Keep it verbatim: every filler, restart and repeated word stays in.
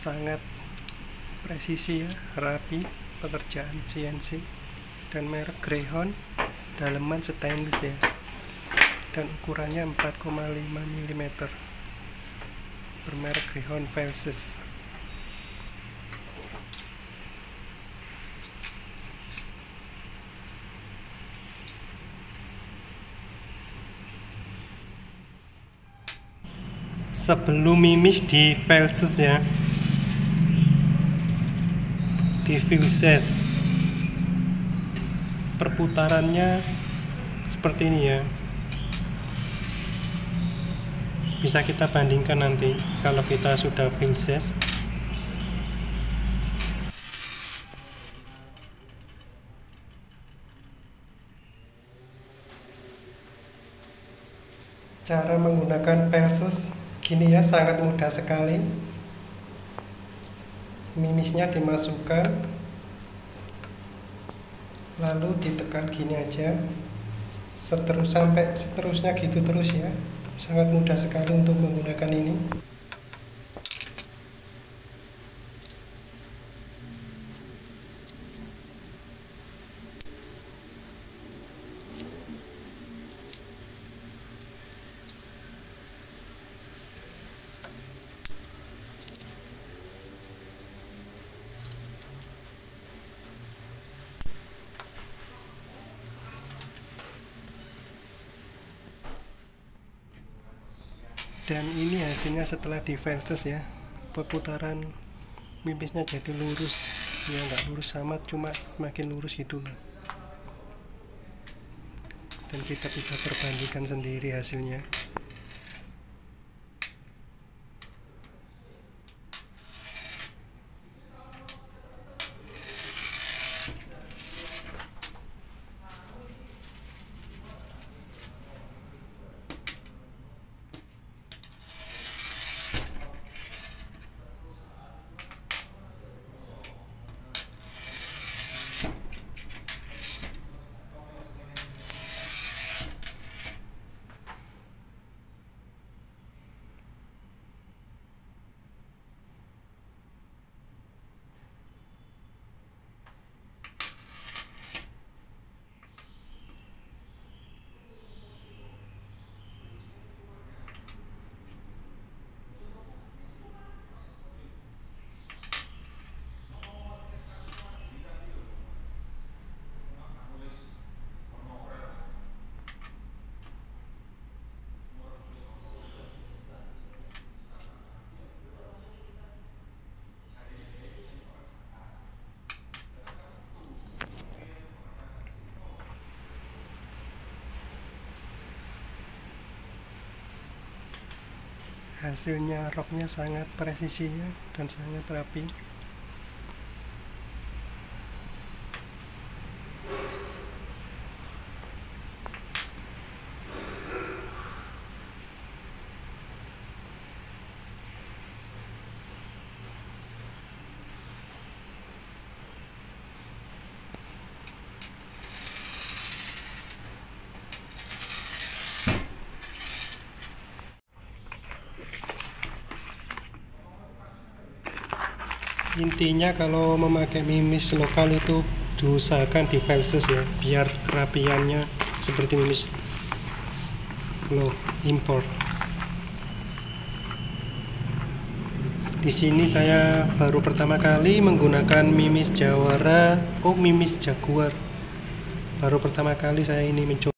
sangat presisi ya, rapi, pekerjaan C N C, dan merek Greyhound, daleman stainless ya, dan ukurannya empat koma lima milimeter, bermerek Greyhound Velces. Sebelum mimis di Velces ya, di Velces perputarannya seperti ini ya. Bisa kita bandingkan nanti kalau kita sudah Velces. Cara menggunakan Velces gini ya, sangat mudah sekali. Mimisnya dimasukkan, lalu ditekan gini aja, seterus sampai seterusnya gitu terus ya. Sangat mudah sekali untuk menggunakan ini. Dan ini hasilnya setelah di Velces ya, perputaran mimisnya jadi lurus ya, nggak lurus amat, cuma makin lurus gitu loh. Dan kita bisa perbandingkan sendiri hasilnya. Hasilnya roknya sangat presisinya dan sangat rapi. Intinya kalau memakai mimis lokal itu diusahakan di Velces ya, biar kerapiannya seperti mimis lo impor. Di sini saya baru pertama kali menggunakan mimis Jawara, oh mimis Jaguar. Baru pertama kali saya ini mencoba.